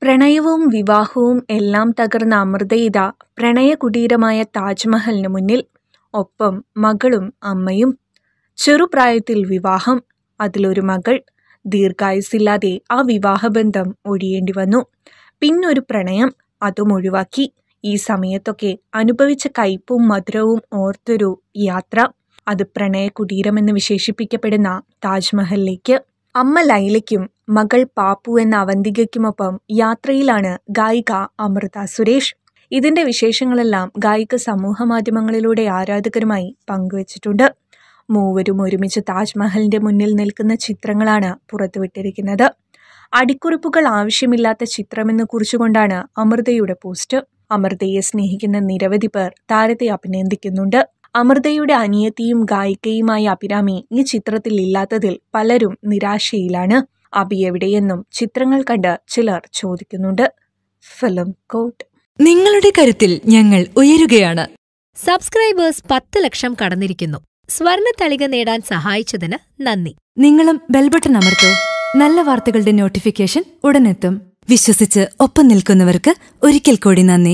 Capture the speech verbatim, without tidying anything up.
പ്രണയവും വിവാഹവും എല്ലാം തകർന്ന അമൃതയിത പ്രണയകുടീരമായ താജ്മഹലിന് മുന്നിൽ. ഒപ്പം മകളും അമ്മയും. ചെറുപ്രായത്തിൽ വിവാഹം. അതിലൊരു മകൾ. ദീർഘായുസ്സില്ലാതെ ആ വിവാഹബന്ധം ഒഴിയേണ്ടി വന്നു. പിന്നൊരു പ്രണയം. അതും ഒഴിവാക്കി. ഈ സമയത്തൊക്കെ അനുഭവിച്ച കയ്പും മധുരവും ഓർത്തൊരു യാത്ര. അത് പ്രണയകുടീരമെന്ന് വിശേഷിപ്പിക്കപ്പെടുന്ന താജ്മഹലിലേക്ക്. അമ്മ ലൈലയ്ക്കും മകൾ പാപ്പു എന്ന അവന്തികയ്ക്കുമൊപ്പം യാത്രയിലാണ് ഗായിക അമൃത സുരേഷ്. ഇതിന്റെ വിശേഷങ്ങളെല്ലാം ഗായിക സമൂഹ മാധ്യമങ്ങളിലൂടെ ആരാധകരുമായി പങ്കുവച്ചിട്ടുണ്ട്. മൂവരും ഒരുമിച്ച് താജ്മഹലിന്റെ മുന്നിൽ നിൽക്കുന്ന ചിത്രങ്ങളാണ് പുറത്തുവിട്ടിരിക്കുന്നത്. അടിക്കുറിപ്പുകൾ ആവശ്യമില്ലാത്ത ചിത്രമെന്ന് കുറിച്ചുകൊണ്ടാണ് അമൃതയുടെ പോസ്റ്റ്. അമൃതയെ സ്നേഹിക്കുന്ന നിരവധി പേർ താരത്തെ അഭിനന്ദിക്കുന്നുണ്ട്. അമൃതയുടെ അനിയത്തിയും ഗായികയുമായ അഭിരാമി ഈ ചിത്രത്തിൽ ഇല്ലാത്തതിൽ പലരും നിരാശയിലാണ്. അബി എവിടെയെന്നും ചിത്രങ്ങൾ കണ്ട് ചിലർ ചോദിക്കുന്നുണ്ട്. Film coat. നിങ്ങളുടെ കരുത്തിൽ ഞങ്ങൾ ഉയരുകയാണ്. സബ്സ്ക്രൈബേഴ്സ് പത്ത് ലക്ഷം കടന്നിരിക്കുന്നു. സ്വർണ തളിക നേടാൻ സഹായിച്ചതിന് നന്ദി. നിങ്ങളും ബെൽബട്ടൺ അമർത്തോ. നല്ല വാർത്തകളുടെ നോട്ടിഫിക്കേഷൻ ഉടനെത്തും. വിശ്വസിച്ച് ഒപ്പം നിൽക്കുന്നവർക്ക് ഒരിക്കൽ കൂടി നന്ദി.